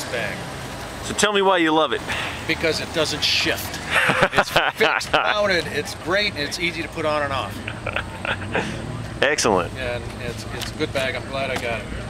bag. So tell me why you love it. Because it doesn't shift. It's fixed, mounted, it's great, and it's easy to put on and off. Excellent. Yeah, and it's a good bag. I'm glad I got it.